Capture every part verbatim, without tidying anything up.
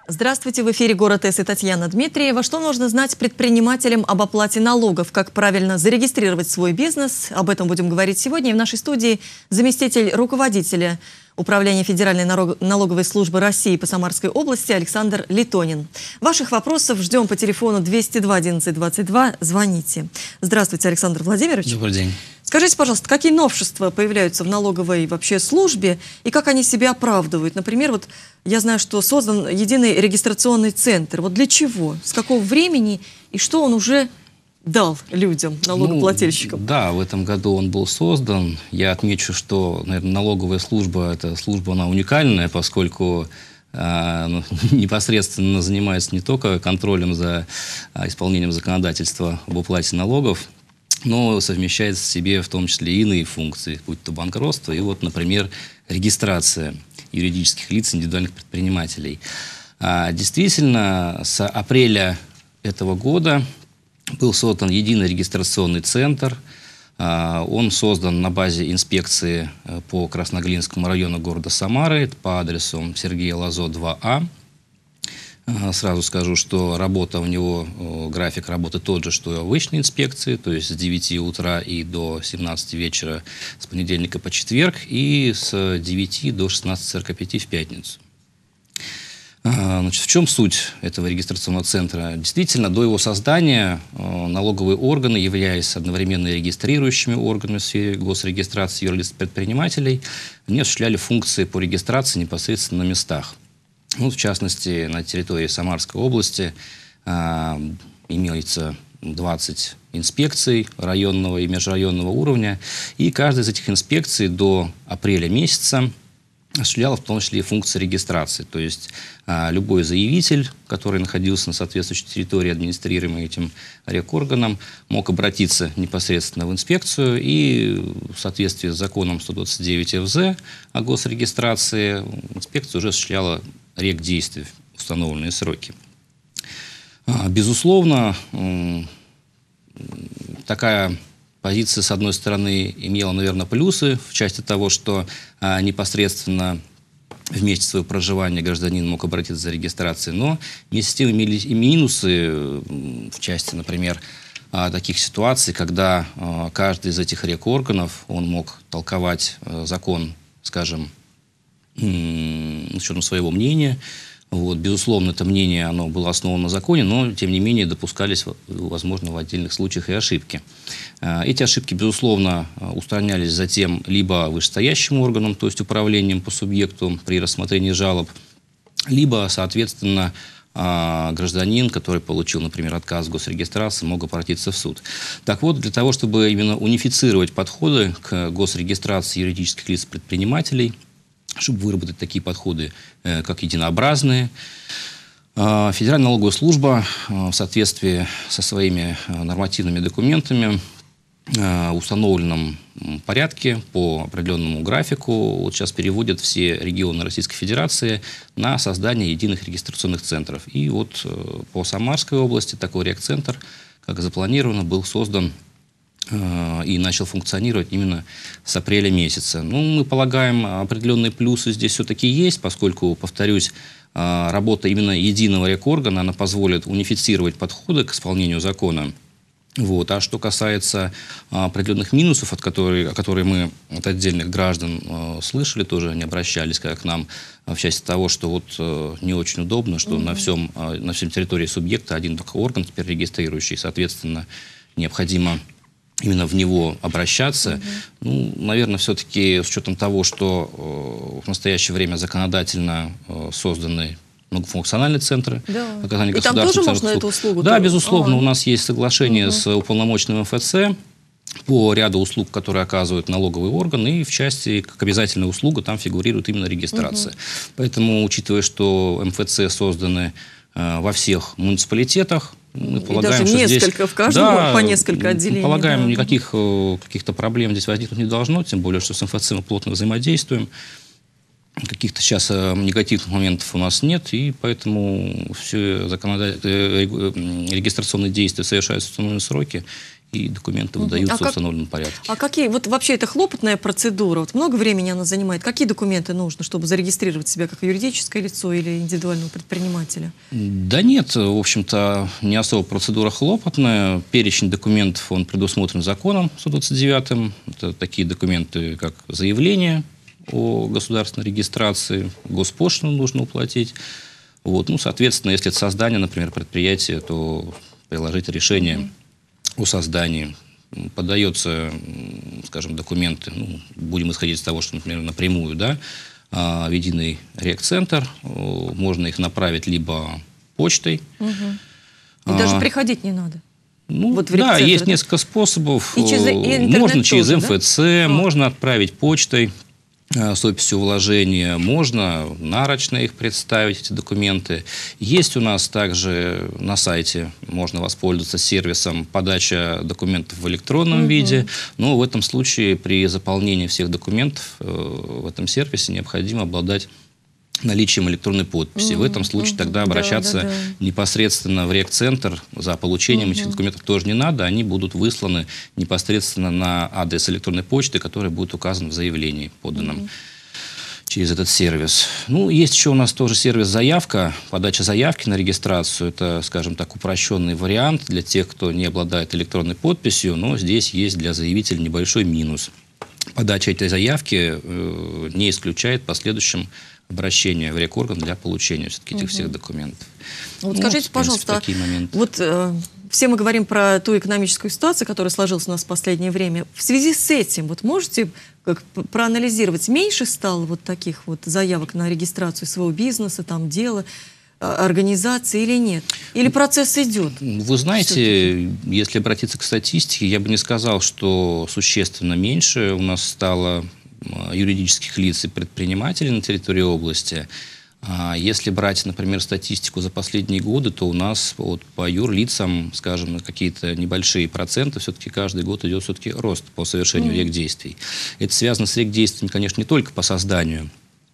Здравствуйте, в эфире «Город С» и Татьяна Дмитриева. Что нужно знать предпринимателям об оплате налогов? Как правильно зарегистрировать свой бизнес? Об этом будем говорить сегодня. И в нашей студии заместитель руководителя Управления Федеральной налоговой службы России по Самарской области Александр Литонин. Ваших вопросов ждем по телефону двести два одиннадцать двадцать два. Звоните. Здравствуйте, Александр Владимирович. Добрый день. Скажите, пожалуйста, какие новшества появляются в налоговой вообще службе и как они себя оправдывают? Например, вот я знаю, что создан единый регистрационный центр. Вот для чего? С какого времени и что он уже дал людям, налогоплательщикам? Ну, да, в этом году он был создан. Я отмечу, что, наверное, налоговая служба, эта служба, она уникальная, поскольку э, ну, непосредственно занимается не только контролем за э, исполнением законодательства об уплате налогов, но совмещает в себе в том числе и иные функции, будь то банкротство и вот, например, регистрация юридических лиц, индивидуальных предпринимателей. А, действительно, с апреля этого года был создан единый регистрационный центр. А, он создан на базе инспекции по Красноглинскому району города Самары по адресу Сергея Лазо, два А. Сразу скажу, что работа у него, график работы тот же, что и у обычной инспекции, то есть с девяти утра и до семнадцати вечера с понедельника по четверг и с девяти до шестнадцати сорока пяти в пятницу. Значит, в чем суть этого регистрационного центра? Действительно, до его создания налоговые органы, являясь одновременно регистрирующими органами в сфере госрегистрации юрлицов предпринимателей, они осуществляли функции по регистрации непосредственно на местах. Ну, в частности, на территории Самарской области э, имеется двадцать инспекций районного и межрайонного уровня, и каждая из этих инспекций до апреля месяца осуществляла в том числе и функции регистрации. То есть э, любой заявитель, который находился на соответствующей территории, администрируемой этим рекорганом, мог обратиться непосредственно в инспекцию, и в соответствии с законом сто двадцать девять Ф З о госрегистрации инспекция уже осуществляла ряд действий в установленные сроки. Безусловно, такая позиция, с одной стороны, имела, наверное, плюсы в части того, что непосредственно в месте своего проживания гражданин мог обратиться за регистрацией, но вместе с тем имели и минусы в части, например, таких ситуаций, когда каждый из этих рекорганов, он мог толковать закон, скажем, с учетом своего мнения. Вот, безусловно, это мнение, оно было основано на законе, но, тем не менее, допускались, возможно, в отдельных случаях и ошибки. Эти ошибки, безусловно, устранялись затем либо вышестоящим органом, то есть управлением по субъекту при рассмотрении жалоб, либо, соответственно, гражданин, который получил, например, отказ в госрегистрации, мог обратиться в суд. Так вот, для того, чтобы именно унифицировать подходы к госрегистрации юридических лиц предпринимателей, чтобы выработать такие подходы, э, как единообразные, э, Федеральная налоговая служба э, в соответствии со своими э, нормативными документами э, в установленном порядке по определенному графику вот сейчас переводит все регионы Российской Федерации на создание единых регистрационных центров. И вот э, по Самарской области такой регцентр, как запланировано, был создан и начал функционировать именно с апреля месяца. Ну, мы полагаем, определенные плюсы здесь все-таки есть, поскольку, повторюсь, работа именно единого рекоргана, она позволит унифицировать подходы к исполнению закона. Вот. А что касается определенных минусов, от которых, которые мы от отдельных граждан э, слышали, тоже они обращались к нам в части того, что вот э, не очень удобно, что mm-hmm. на всем, э, на всем территории субъекта один только орган теперь регистрирующий, соответственно, необходимо именно в него обращаться. Mm-hmm. Ну, наверное, все-таки с учетом того, что э, в настоящее время законодательно э, созданы многофункциональные центры да. оказания И там тоже можно эту услугу? Да, безусловно. А-а-а. У нас есть соглашение mm-hmm. с уполномоченным Эф Эц по ряду услуг, которые оказывают налоговые органы, и в части, как обязательная услуга, там фигурирует именно регистрация. Mm-hmm. Поэтому, учитывая, что Эм Эф Цэ созданы э, во всех муниципалитетах, мы полагаем, даже что несколько здесь, в каждом, да, по несколько отделений. Мы полагаем, да. никаких э, каких-то проблем здесь возникнуть не должно, тем более, что с Эм Эф Цэ мы плотно взаимодействуем. Каких-то сейчас э, негативных моментов у нас нет, и поэтому все законодатель... э, регистрационные действия совершаются в установленные сроки, и документы выдаются а в как, установленном порядке. А какие, вот вообще это хлопотная процедура, вот много времени она занимает. Какие документы нужно, чтобы зарегистрировать себя как юридическое лицо или индивидуального предпринимателя? Да нет, в общем-то, не особо процедура хлопотная. Перечень документов, он предусмотрен законом сто двадцать девятым. Это такие документы, как заявление о государственной регистрации, госпошлину нужно уплатить. Вот. Ну, соответственно, если это создание, например, предприятия, то приложить решение mm-hmm. о создании. Подается, скажем, документы, ну, будем исходить из того, что, например, напрямую, да, в единый регцентр, можно их направить либо почтой. Угу. И а, даже приходить не надо. Ну, вот да, есть да? несколько способов. И через, и можно через тоже, эм эф цэ, да? можно отправить почтой с описью вложения, можно нарочно их представить, эти документы. Есть у нас также на сайте, можно воспользоваться сервисом подача документов в электронном угу. виде, но в этом случае при заполнении всех документов э, в этом сервисе необходимо обладать наличием электронной подписи. Mm-hmm. В этом случае mm-hmm. тогда обращаться да, да, да. непосредственно в регцентр за получением mm-hmm. этих документов тоже не надо. Они будут высланы непосредственно на адрес электронной почты, который будет указан в заявлении, поданном mm-hmm. через этот сервис. Ну, есть еще у нас тоже сервис «Заявка», подача заявки на регистрацию. Это, скажем так, упрощенный вариант для тех, кто не обладает электронной подписью, но здесь есть для заявителя небольшой минус. Подача этой заявки э, не исключает в последующем обращение в рекорган для получения все-таки этих угу. всех документов. Вот ну, скажите, вот, принципе, пожалуйста, вот э, все мы говорим про ту экономическую ситуацию, которая сложилась у нас в последнее время. В связи с этим, вот можете как, проанализировать, меньше стало вот таких вот заявок на регистрацию своего бизнеса, там, дела, организации или нет? Или процесс идет? Вы знаете, если обратиться к статистике, я бы не сказал, что существенно меньше у нас стало юридических лиц и предпринимателей на территории области. Если брать, например, статистику за последние годы, то у нас вот по юрлицам, скажем, какие-то небольшие проценты, все-таки каждый год идет все-таки рост по совершению mm-hmm. регдействий. Это связано с регдействиями, конечно, не только по созданию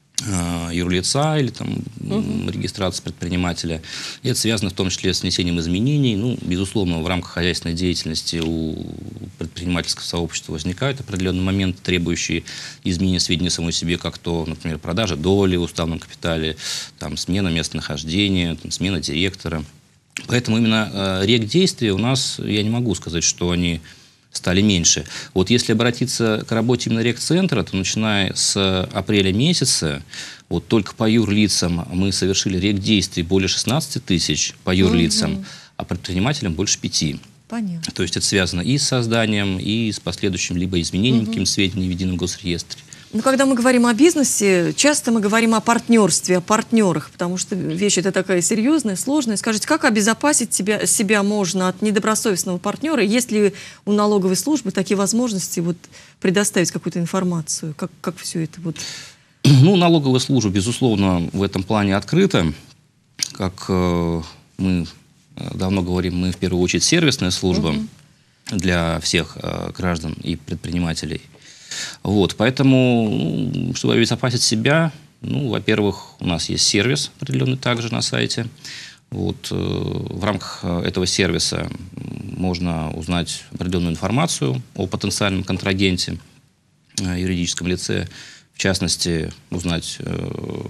юрлица или там, uh-huh. регистрации предпринимателя. И это связано в том числе с внесением изменений. Ну, безусловно, в рамках хозяйственной деятельности у предпринимательского сообщества возникают определенные моменты, требующие изменения сведений самой себе, как то, например, продажа доли в уставном капитале, там, смена местонахождения, там, смена директора. Поэтому именно э, регдействия у нас, я не могу сказать, что они стали меньше. Вот если обратиться к работе именно регцентра, то начиная с апреля месяца, вот только по юрлицам мы совершили регдействий более шестнадцати тысяч по юрлицам, угу. а предпринимателям больше пяти. Понятно. То есть это связано и с созданием, и с последующим либо изменением угу. каким-то сведений в едином госреестре. Ну, когда мы говорим о бизнесе, часто мы говорим о партнерстве, о партнерах, потому что вещь это такая серьезная, сложная. Скажите, как обезопасить себя, себя можно от недобросовестного партнера? Есть ли у налоговой службы такие возможности вот, предоставить какую-то информацию? Как, как все это? Вот? Ну, налоговая служба, безусловно, в этом плане открыта. Как э, мы давно говорим, мы в первую очередь сервисная служба угу. для всех э, граждан и предпринимателей. Вот, поэтому, чтобы обезопасить себя, ну, во-первых, у нас есть сервис определенный также на сайте. Вот, э, в рамках этого сервиса можно узнать определенную информацию о потенциальном контрагенте, э, юридическом лице, в частности, узнать э,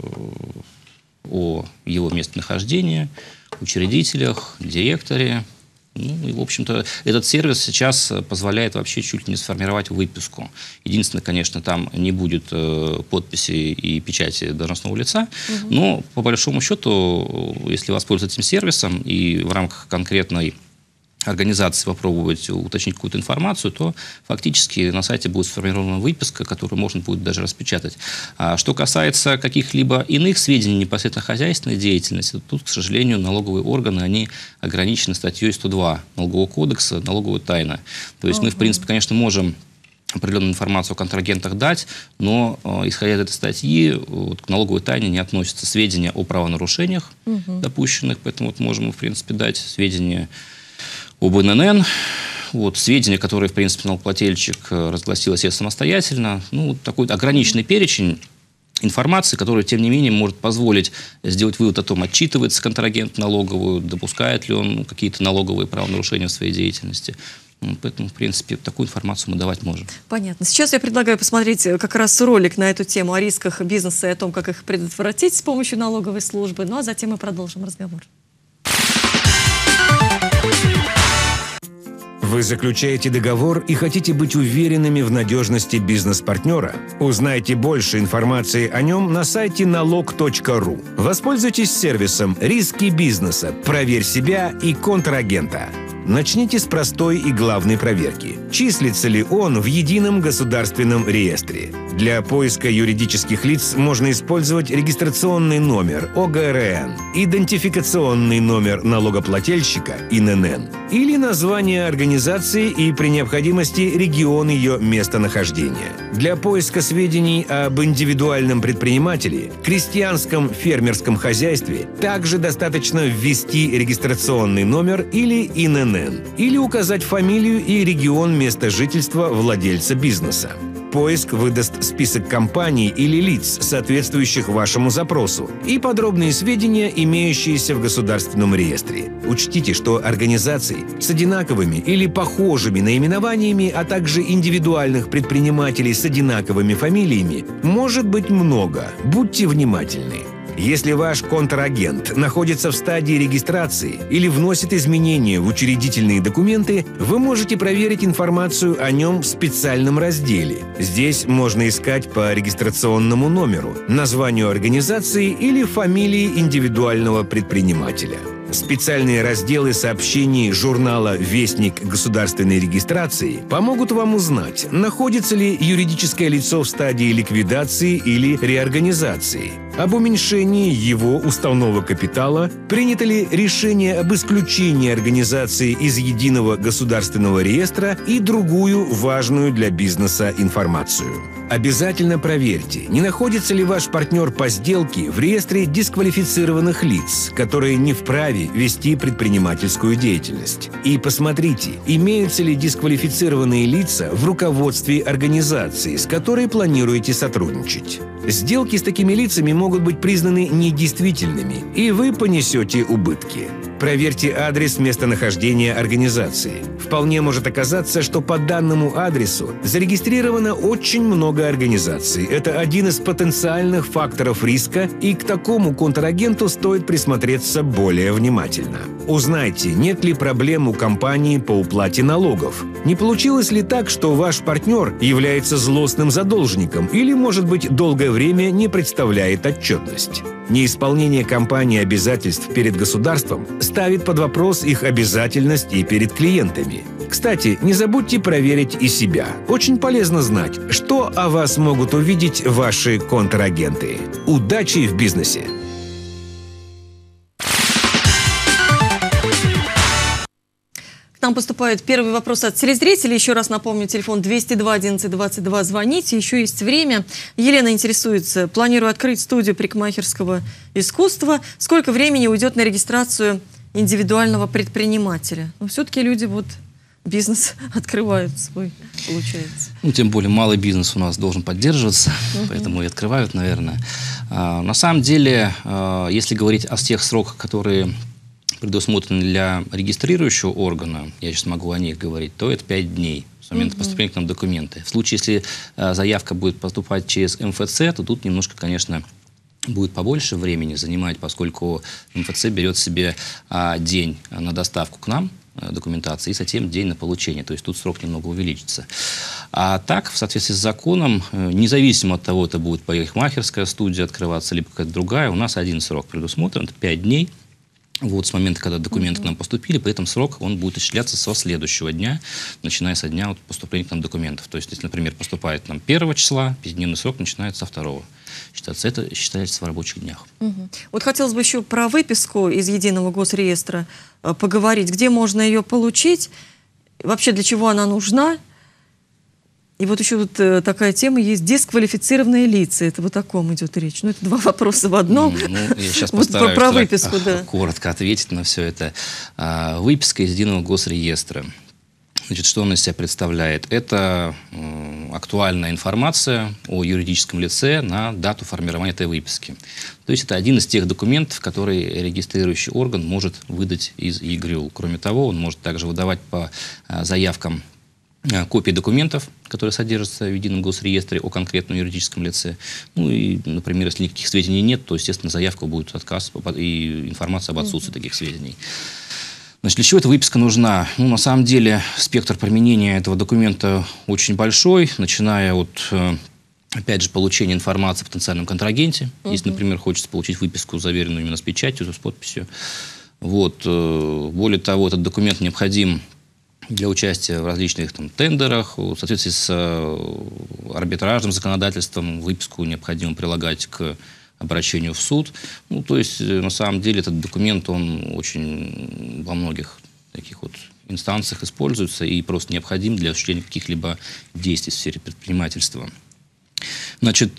о его местонахождении, учредителях, директоре. Ну, и, в общем-то, этот сервис сейчас позволяет вообще чуть ли не сформировать выписку. Единственное, конечно, там не будет э, подписи и печати должностного лица, угу. но, по большому счету, если воспользоваться этим сервисом и в рамках конкретной организации попробовать уточнить какую-то информацию, то фактически на сайте будет сформирована выписка, которую можно будет даже распечатать. А что касается каких-либо иных сведений непосредственно хозяйственной деятельности, то тут, к сожалению, налоговые органы, они ограничены статьей сто два Налогового кодекса «Налоговая тайна». То есть uh-huh. мы, в принципе, конечно, можем определенную информацию о контрагентах дать, но, исходя из этой статьи, вот, к налоговой тайне не относятся сведения о правонарушениях uh-huh. допущенных, поэтому вот можем, в принципе, дать сведения об эн эн эн, вот, сведения, которые, в принципе, налогоплательщик разгласил себе самостоятельно. Ну, такой ограниченный перечень информации, которая, тем не менее, может позволить сделать вывод о том, отчитывается контрагент налоговую, допускает ли он какие-то налоговые правонарушения в своей деятельности. Поэтому, в принципе, такую информацию мы давать можем. Понятно. Сейчас я предлагаю посмотреть как раз ролик на эту тему о рисках бизнеса и о том, как их предотвратить с помощью налоговой службы. Ну а затем мы продолжим разговор. Вы заключаете договор и хотите быть уверенными в надежности бизнес-партнера? Узнайте больше информации о нем на сайте налог точка ру. Воспользуйтесь сервисом «Риски бизнеса. Проверь себя и контрагента». Начните с простой и главной проверки. Числится ли он в едином государственном реестре? Для поиска юридических лиц можно использовать регистрационный номер О Г Р Н, идентификационный номер налогоплательщика И Н Н Н или название организации и, при необходимости, регион ее местонахождения. Для поиска сведений об индивидуальном предпринимателе, крестьянском фермерском хозяйстве также достаточно ввести регистрационный номер или И Н Н Н, или указать фамилию и регион места жительства владельца бизнеса. Поиск выдаст список компаний или лиц, соответствующих вашему запросу, и подробные сведения, имеющиеся в государственном реестре. Учтите, что организаций с одинаковыми или похожими наименованиями, а также индивидуальных предпринимателей с одинаковыми фамилиями может быть много. Будьте внимательны. Если ваш контрагент находится в стадии регистрации или вносит изменения в учредительные документы, вы можете проверить информацию о нем в специальном разделе. Здесь можно искать по регистрационному номеру, названию организации или фамилии индивидуального предпринимателя. Специальные разделы сообщений журнала «Вестник государственной регистрации» помогут вам узнать, находится ли юридическое лицо в стадии ликвидации или реорганизации, об уменьшении его уставного капитала, принято ли решение об исключении организации из единого государственного реестра и другую важную для бизнеса информацию. Обязательно проверьте, не находится ли ваш партнер по сделке в реестре дисквалифицированных лиц, которые не вправе вести предпринимательскую деятельность. И посмотрите, имеются ли дисквалифицированные лица в руководстве организации, с которой планируете сотрудничать. Сделки с такими лицами могут быть признаны недействительными, и вы понесете убытки. Проверьте адрес местонахождения организации. Вполне может оказаться, что по данному адресу зарегистрировано очень много организаций. Это один из потенциальных факторов риска, и к такому контрагенту стоит присмотреться более внимательно. Узнайте, нет ли проблем у компании по уплате налогов. Не получилось ли так, что ваш партнер является злостным задолжником или, может быть, долгое время не представляет отчетность? Неисполнение компании обязательств перед государством ставит под вопрос их обязательность и перед клиентами. Кстати, не забудьте проверить и себя. Очень полезно знать, что о вас могут увидеть ваши контрагенты. Удачи в бизнесе! Нам поступает первый вопрос от телезрителей. Еще раз напомню, телефон двести два одиннадцать двадцать два. Звоните, еще есть время. Елена интересуется. Планирую открыть студию парикмахерского искусства. Сколько времени уйдет на регистрацию индивидуального предпринимателя? Но все-таки люди вот бизнес открывают свой, получается. Ну, тем более малый бизнес у нас должен поддерживаться, uh-huh. поэтому и открывают, наверное. А, на самом деле, а, если говорить о тех сроках, которые предусмотрены для регистрирующего органа, я сейчас могу о них говорить, то это пять дней с момента uh-huh. поступления к нам документы. В случае, если а, заявка будет поступать через М Ф Ц, то тут немножко, конечно, будет побольше времени занимать, поскольку М Ф Ц берет себе а, день на доставку к нам документации и затем день на получение. То есть тут срок немного увеличится. А так, в соответствии с законом, независимо от того, это будет парикмахерская студия открываться, либо какая-то другая, у нас один срок предусмотрен, это пять дней. Вот с момента, когда документы uh-huh. к нам поступили, при этом срок он будет исчисляться со следующего дня, начиная со дня вот поступления к нам документов. То есть, если, например, поступает нам первого числа, пятидневный срок начинается со второго. Считается, это считается в рабочих днях. Uh-huh. Вот хотелось бы еще про выписку из единого госреестра э, поговорить. Где можно ее получить? Вообще, для чего она нужна? И вот еще тут э, такая тема есть: дисквалифицированные лица. Это вот о ком идет речь? Ну, это два вопроса в одном. Ну, я сейчас вот постараюсь про выписку, да. коротко ответить на все это. А, выписка из единого госреестра. Значит, что он из себя представляет? Это э, актуальная информация о юридическом лице на дату формирования этой выписки. То есть это один из тех документов, которые регистрирующий орган может выдать из ЕГРЮЛ. Кроме того, он может также выдавать по э, заявкам э, копии документов, которые содержатся в едином госреестре о конкретном юридическом лице. Ну и, например, если никаких сведений нет, то, естественно, заявка будет отказ и информация об отсутствии mm-hmm. таких сведений. Значит, для чего эта выписка нужна? Ну, на самом деле, спектр применения этого документа очень большой, начиная от, опять же, получения информации о потенциальном контрагенте. Uh-huh. Если, например, хочется получить выписку, заверенную именно с печатью, с подписью. Вот. Более того, этот документ необходим для участия в различных там, тендерах. В соответствии с арбитражным законодательством выписку необходимо прилагать к обращению в суд. Ну, то есть, на самом деле, этот документ, он очень во многих таких вот инстанциях используется и просто необходим для осуществления каких-либо действий в сфере предпринимательства. Значит,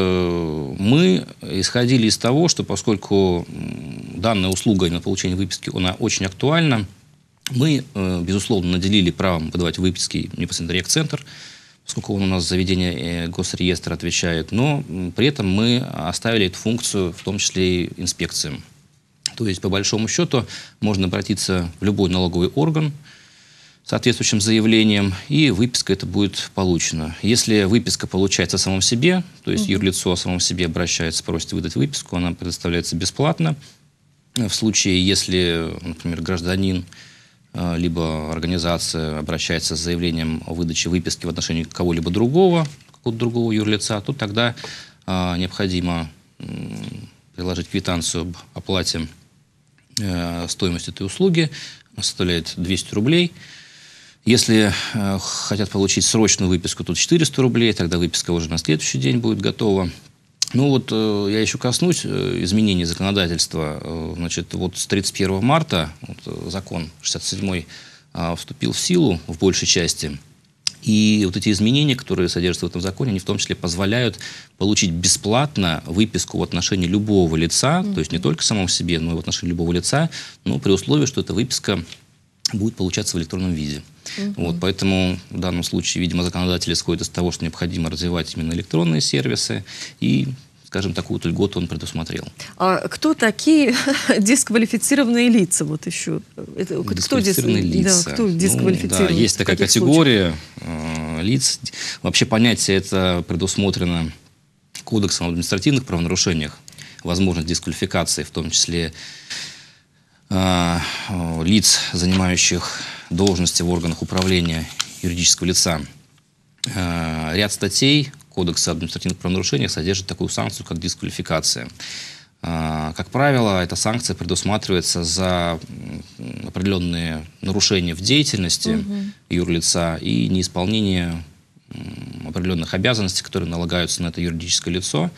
мы исходили из того, что поскольку данная услуга на получение выписки, она очень актуальна, мы, безусловно, наделили правом выдавать выписки непосредственно Регцентр, поскольку он у нас заведение госреестра отвечает, но при этом мы оставили эту функцию, в том числе и инспекциям. То есть, по большому счету, можно обратиться в любой налоговый орган с соответствующим заявлением, и выписка это будет получена. Если выписка получается о самом себе, то есть угу. юрлицо о самом себе обращается, просит выдать выписку, она предоставляется бесплатно. В случае, если, например, гражданин либо организация обращается с заявлением о выдаче выписки в отношении кого-либо другого, какого-то другого юрлица, то тогда а, необходимо м, приложить квитанцию об оплате э, стоимости этой услуги. Она составляет двести рублей. Если э, хотят получить срочную выписку, то четыреста рублей, тогда выписка уже на следующий день будет готова. Ну вот э, я еще коснусь э, изменений законодательства. Э, значит, вот с тридцать первого марта вот, э, закон шестьдесят седьмой э, вступил в силу в большей части. И вот эти изменения, которые содержатся в этом законе, они в том числе позволяют получить бесплатно выписку в отношении любого лица, mm-hmm. то есть не только самому себе, но и в отношении любого лица, но при условии, что эта выписка будет получаться в электронном виде. Uh-huh. Вот, поэтому в данном случае, видимо, законодатель исходит из того, что необходимо развивать именно электронные сервисы, и, скажем, такую вот льготу он предусмотрел. А кто такие дисквалифицированные лица? Вот еще. Это, дисквалифицированные кто лица. Да, кто дисквалифицирован? Ну, да, есть такая категория э, лиц. Вообще понятие это предусмотрено Кодексом об административных правонарушениях. Возможность дисквалификации, в том числе э, лиц, занимающих должности в органах управления юридического лица. Э, ряд статей Кодекса об административных правонарушениях содержит такую санкцию, как дисквалификация. Э, как правило, эта санкция предусматривается за определенные нарушения в деятельности угу. юрлица и неисполнение определенных обязанностей, которые налагаются на это юридическое лицо.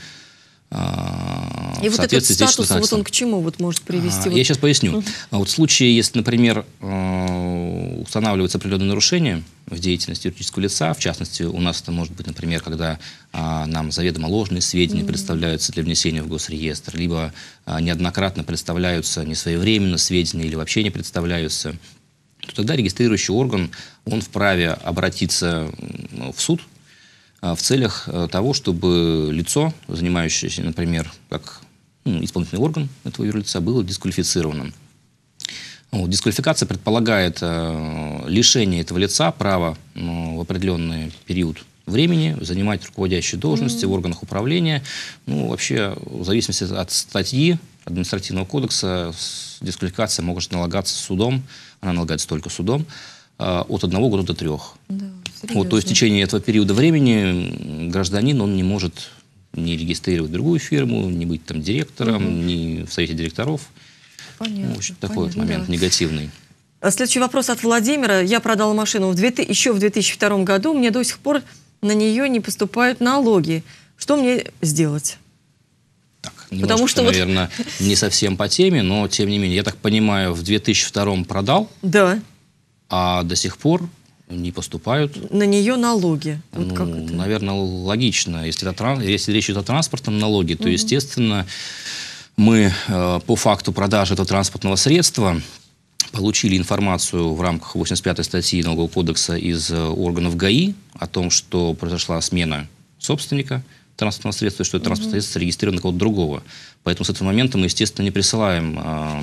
И вот этот статус, вот он к чему вот может привести? Я вот... сейчас поясню. Uh-huh. Вот в случае, если, например, устанавливается определенное нарушение в деятельности юридического лица, в частности, у нас это может быть, например, когда нам заведомо ложные сведения uh-huh. представляются для внесения в госреестр, либо неоднократно представляются несвоевременно сведения или вообще не представляются, то тогда регистрирующий орган, он вправе обратиться в суд в целях того, чтобы лицо, занимающееся, например, как ну, исполнительный орган этого юрлица, было дисквалифицировано. Вот, дисквалификация предполагает э, лишение этого лица права э, в определенный период времени занимать руководящие должности mm-hmm. в органах управления. Ну, вообще, в зависимости от статьи административного кодекса, дисквалификация может налагаться судом, она налагается только судом, э, от одного года до трех. Да. Вот, то есть в течение этого периода времени гражданин он не может не регистрировать другую фирму, не быть там директором, угу. не в совете директоров. Понятно, ну, в общем, такой понятно, вот момент да. негативный. Следующий вопрос от Владимира. Я продала машину в две тысячи, еще в две тысячи втором году. Мне до сих пор на нее не поступают налоги. Что мне сделать? Так, Потому что, наверное, вот... не совсем по теме, но тем не менее. Я так понимаю, в две тысячи втором продал, да. а до сих пор не поступают. На нее налоги. Вот ну, как это? Наверное, логично. Если, это, если речь идет о транспортном налоге, то, угу. естественно, мы э, по факту продажи этого транспортного средства получили информацию в рамках восемьдесят пятой статьи Налогового кодекса из органов ГАИ о том, что произошла смена собственника транспортного средства, что это транспортное средство зарегистрировано на кого-то другого. Поэтому с этого момента мы, естественно, не присылаем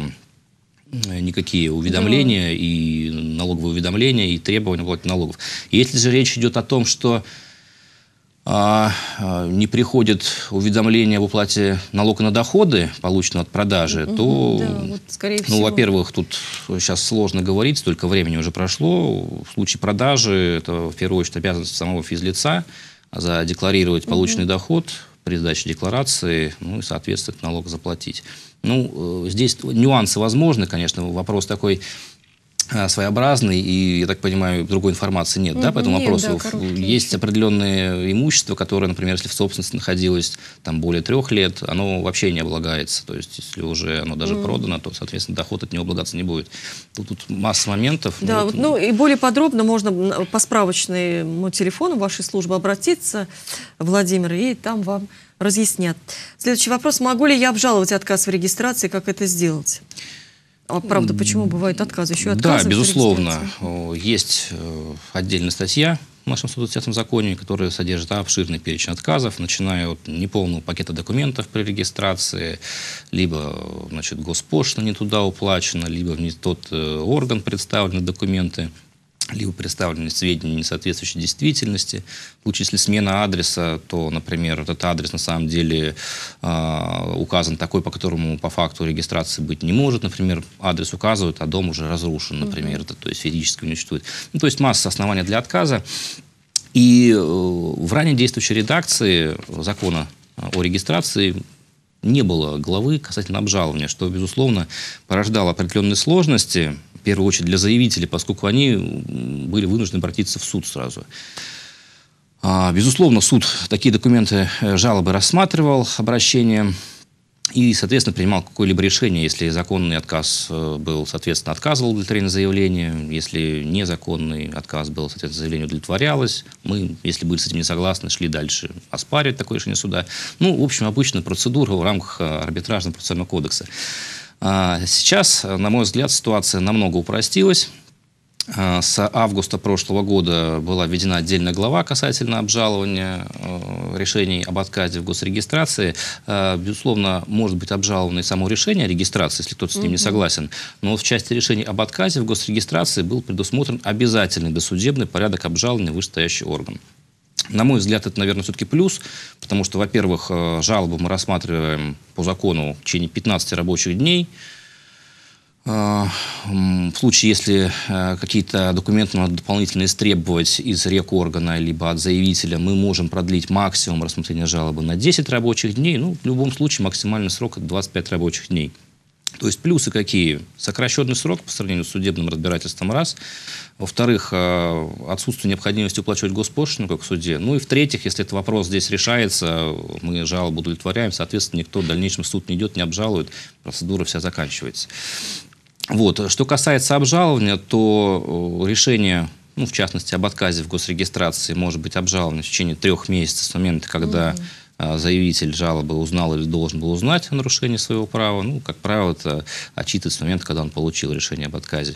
э, никакие уведомления, да. и налоговые уведомления, и требования уплаты налогов. И если же речь идет о том, что э, э, не приходит уведомление об уплате налога на доходы, полученного от продажи, угу, то, да, вот, скорее ну, во-первых, тут сейчас сложно говорить, столько времени уже прошло. В случае продажи это, в первую очередь, обязанность самого физлица задекларировать полученный угу. доход при сдаче декларации, ну и, соответственно, налог заплатить. Ну, здесь нюансы возможны, конечно, вопрос такой своеобразный, и, я так понимаю, другой информации нет, угу, да, по этому нет, вопросу. Да, есть определенное имущество, которое, например, если в собственности находилось там более трех лет, оно вообще не облагается. То есть, если уже оно даже угу. продано, то, соответственно, доход от него облагаться не будет. Тут, тут масса моментов. Да, вот, ну и более подробно можно по справочному телефону вашей службы обратиться, Владимир, и там вам разъяснят. Следующий вопрос. Могу ли я обжаловать отказ в регистрации? Как это сделать? А правда, почему бывают отказы? Еще отказы? Да, безусловно. Есть отдельная статья в нашем сто двадцатом законе, которая содержит обширный перечень отказов, начиная от неполного пакета документов при регистрации, либо, значит, госпошлина не туда уплачена, либо в не тот орган представлены документы, либо представлены сведения, не соответствующие действительности. В случае, если смена адреса, то, например, этот адрес на самом деле э, указан такой, по которому по факту регистрации быть не может. Например, адрес указывают, а дом уже разрушен, например, mm-hmm. это, то есть физически не существует. Ну, то есть масса оснований для отказа. И э, в ранее действующей редакции закона о регистрации не было главы касательно обжалования, что, безусловно, порождало определенные сложности, в первую очередь для заявителей, поскольку они были вынуждены обратиться в суд сразу. Безусловно, суд такие документы, жалобы рассматривал, обращения, и, соответственно, принимал какое-либо решение. Если законный отказ был, соответственно, отказывал удовлетворение заявления. Если незаконный отказ был, соответственно, заявление удовлетворялось. Мы, если были с этим не согласны, шли дальше оспаривать такое решение суда. Ну, в общем, обычная процедура в рамках арбитражного процессуального кодекса. Сейчас, на мой взгляд, ситуация намного упростилась. С августа прошлого года была введена отдельная глава касательно обжалования решений об отказе в госрегистрации. Безусловно, может быть обжаловано и само решение о регистрации, если кто-то с ним не согласен. Но в части решений об отказе в госрегистрации был предусмотрен обязательный досудебный порядок обжалования в вышестоящий орган. На мой взгляд, это, наверное, все-таки плюс, потому что, во-первых, жалобу мы рассматриваем по закону в течение пятнадцати рабочих дней. В случае, если какие-то документы надо дополнительно истребовать из рекоргана либо от заявителя, мы можем продлить максимум рассмотрения жалобы на десять рабочих дней. Ну, в любом случае, максимальный срок – это двадцать пять рабочих дней. То есть плюсы какие? Сокращенный срок по сравнению с судебным разбирательством, раз. Во-вторых, отсутствие необходимости уплачивать госпошлину, как в суде. Ну и в-третьих, если этот вопрос здесь решается, мы жалобу удовлетворяем, соответственно, никто в дальнейшем в суд не идет, не обжалует, процедура вся заканчивается. Вот. Что касается обжалования, то решение, ну, в частности, об отказе в госрегистрации может быть обжаловано в течение трех месяцев с момента, когда mm-hmm. заявитель жалобы узнал или должен был узнать о нарушении своего права. Ну, как правило, это отчитывается с момента, когда он получил решение об отказе.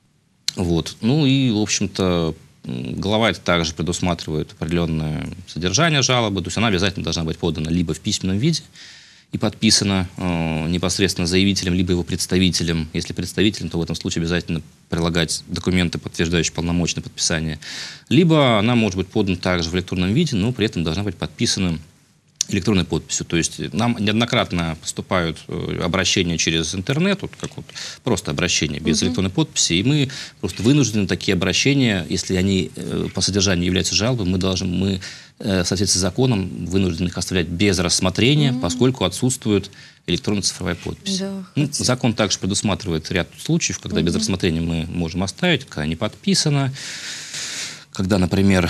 Вот. Ну и, в общем-то, глава это также предусматривает определенное содержание жалобы, то есть она обязательно должна быть подана либо в письменном виде и подписана э, непосредственно заявителем, либо его представителем. Если представителем, то в этом случае обязательно прилагать документы, подтверждающие полномочное подписание. Либо она может быть подана также в электронном виде, но при этом должна быть подписана электронной подписью. То есть нам неоднократно поступают обращения через интернет, вот как вот просто обращения без uh-huh. электронной подписи, и мы просто вынуждены такие обращения, если они по содержанию являются жалобой, мы должны, мы в соответствии с законом вынуждены их оставлять без рассмотрения, uh-huh. поскольку отсутствует электронно-цифровая подпись. Да, ну, закон также предусматривает ряд случаев, когда uh-huh. без рассмотрения мы можем оставить, когда не подписано, когда, например,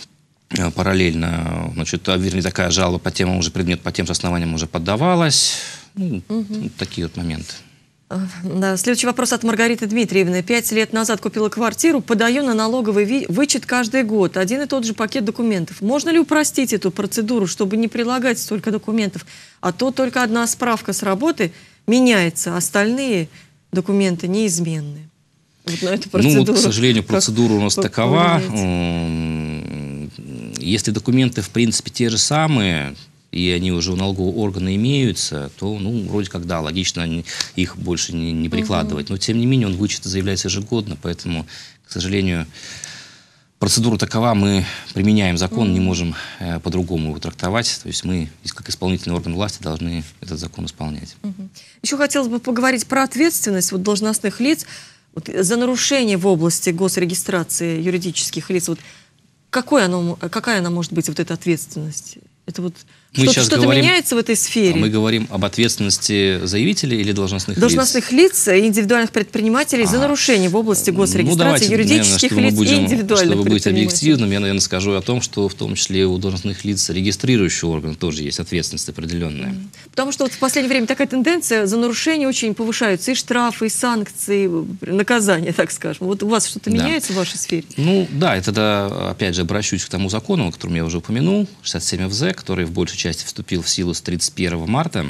параллельно, значит, вернее, такая жалоба по темам уже предмет по тем же основаниям уже поддавалась. Ну, угу. вот такие вот моменты. Да, следующий вопрос от Маргариты Дмитриевны. Пять лет назад купила квартиру, подаю на налоговый вычет каждый год. Один и тот же пакет документов. Можно ли упростить эту процедуру, чтобы не прилагать столько документов? А то только одна справка с работы меняется, остальные документы неизменны. вот на эту процедуру? Ну, вот, к сожалению, процедура у нас такова. Повлияете? Если документы, в принципе, те же самые, и они уже у налогового органа имеются, то, ну, вроде как, да, логично их больше не, не прикладывать. Но, тем не менее, он вычет заявляется ежегодно, поэтому, к сожалению, процедура такова, мы применяем закон, mm-hmm. не можем э, по-другому его трактовать. То есть мы, как исполнительный орган власти, должны этот закон исполнять. Mm-hmm. Еще хотелось бы поговорить про ответственность вот, должностных лиц вот, за нарушение в области госрегистрации юридических лиц. Вот, какой оно, какая она может быть, вот эта ответственность? Это вот что-то, что-то говорим, меняется в этой сфере? Мы говорим об ответственности заявителей или должностных, должностных лиц? Должностных лиц и индивидуальных предпринимателей а, за нарушение в области госрегистрации ну, давайте, юридических наверное, лиц будем, и индивидуальных чтобы быть объективным, я, наверное, скажу о том, что в том числе у должностных лиц регистрирующего органа тоже есть ответственность определенная. Потому что вот в последнее время такая тенденция, за нарушение очень повышаются и штрафы, и санкции, и наказания, так скажем. Вот у вас что-то да. меняется в вашей сфере? Ну да, это да, опять же обращусь к тому закону, о котором я уже упомянул, шестьдесят семь эф зэ, который в большей части вступил в силу с тридцать первого марта,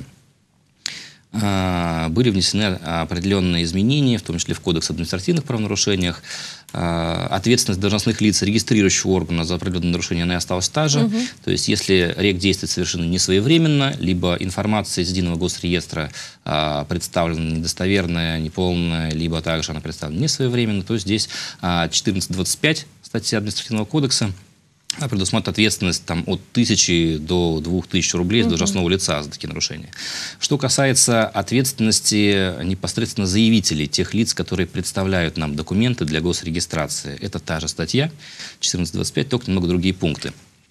были внесены определенные изменения, в том числе в Кодекс об административных правонарушениях. Ответственность должностных лиц регистрирующего органа за определенное нарушение она осталась та же. Угу. То есть, если рек действует совершенно несвоевременно, либо информация из единого госреестра представлена недостоверная, неполная, либо также она представлена несвоевременно, то здесь четырнадцать двадцать пять статья административного кодекса предусматривает ответственность там, от тысячи до двух тысяч рублей с должностного лица за такие нарушения. Что касается ответственности непосредственно заявителей, тех лиц, которые представляют нам документы для госрегистрации, это та же статья четырнадцать двадцать пять, только немного другие пункты.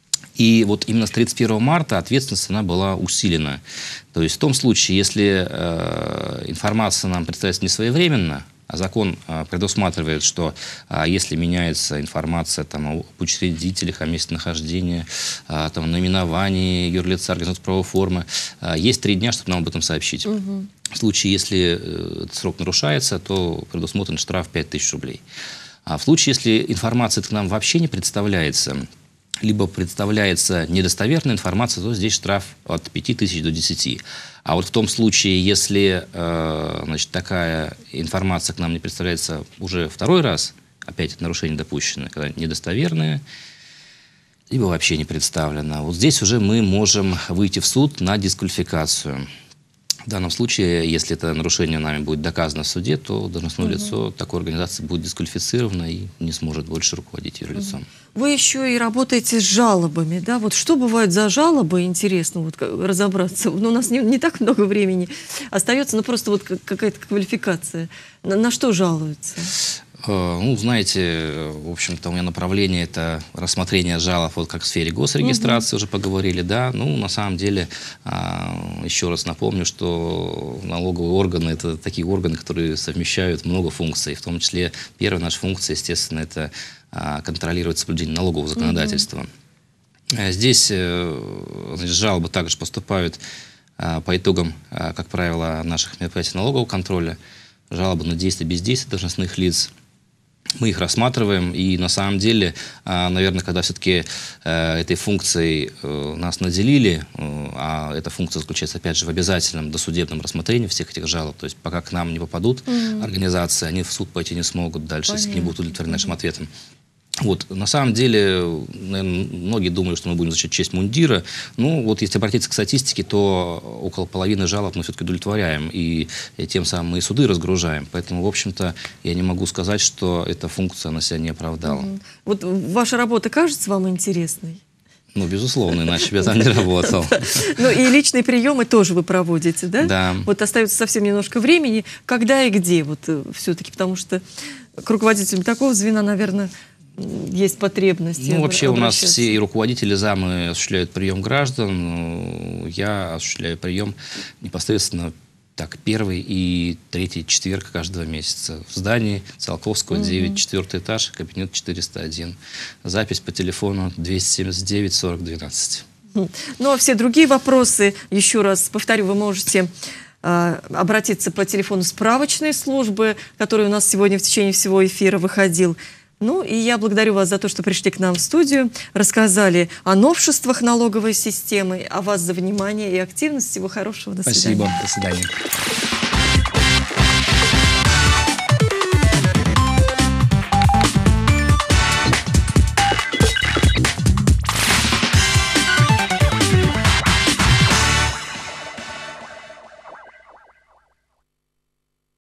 И вот именно с тридцать первого марта ответственность она была усилена. То есть в том случае, если э, информация нам представляется несвоевременно, а закон а, предусматривает, что а, если меняется информация там, об учредителях, о месте нахождения, а, там, наименовании юрлица, организации правовой формы, а, есть три дня, чтобы нам об этом сообщить. Угу. В случае, если э, этот срок нарушается, то предусмотрен штраф пять тысяч рублей. А в случае, если информация к нам вообще не представляется, либо представляется недостоверная информация, то здесь штраф от пяти тысяч до десяти. А вот в том случае, если э, значит, такая информация к нам не представляется уже второй раз, опять это нарушение допущено, когда недостоверное, либо вообще не представлено, вот здесь уже мы можем выйти в суд на дисквалификацию. В данном случае, если это нарушение нами будет доказано в суде, то должностное угу. лицо такой организации будет дисквалифицировано и не сможет больше руководить юрлицом. Вы еще и работаете с жалобами, да? Вот что бывает за жалобы, интересно вот разобраться. Но у нас не, не так много времени остается, но просто вот какая-то квалификация. На, на что жалуются? Ну, знаете, в общем-то, у меня направление это рассмотрение жалоб, вот как в сфере госрегистрации, угу. уже поговорили, да. Ну, на самом деле, еще раз напомню, что налоговые органы это такие органы, которые совмещают много функций, в том числе первая наша функция, естественно, это контролировать соблюдение налогового законодательства. Угу. Здесь, значит, жалобы также поступают по итогам, как правило, наших мероприятий налогового контроля, жалобы на действия и бездействия должностных лиц. Мы их рассматриваем, и на самом деле, наверное, когда все-таки этой функцией нас наделили, а эта функция заключается, опять же, в обязательном досудебном рассмотрении всех этих жалоб, то есть пока к нам не попадут mm-hmm. организации, они в суд пойти не смогут дальше, Понятно. Если не будут удовлетворены нашим ответом. Вот, на самом деле, наверное, многие думают, что мы будем защищать честь мундира. Ну, вот если обратиться к статистике, то около половины жалоб мы все-таки удовлетворяем, и, и тем самым мы и суды разгружаем. Поэтому, в общем-то, я не могу сказать, что эта функция на себя не оправдала. Угу. Вот ваша работа кажется вам интересной? Ну, безусловно, иначе бы я там не работал. Ну, и личные приемы тоже вы проводите, да? Да. Вот остается совсем немножко времени. Когда и где вот все-таки? Потому что к руководителям такого звена, наверное, есть потребность. Ну, вообще у нас все и руководители, замы осуществляют прием граждан. Я осуществляю прием непосредственно так, первый и третий четверг каждого месяца. В здании Циолковского, девять, четвертый этаж, кабинет четыреста один. Запись по телефону двести семьдесят девять сорок двенадцать. Ну, а все другие вопросы, еще раз повторю, вы можете э, обратиться по телефону справочной службы, который у нас сегодня в течение всего эфира выходил. Ну, и я благодарю вас за то, что пришли к нам в студию, рассказали о новшествах налоговой системы, о вас за внимание и активность. Всего хорошего. До свидания. Спасибо. До свидания.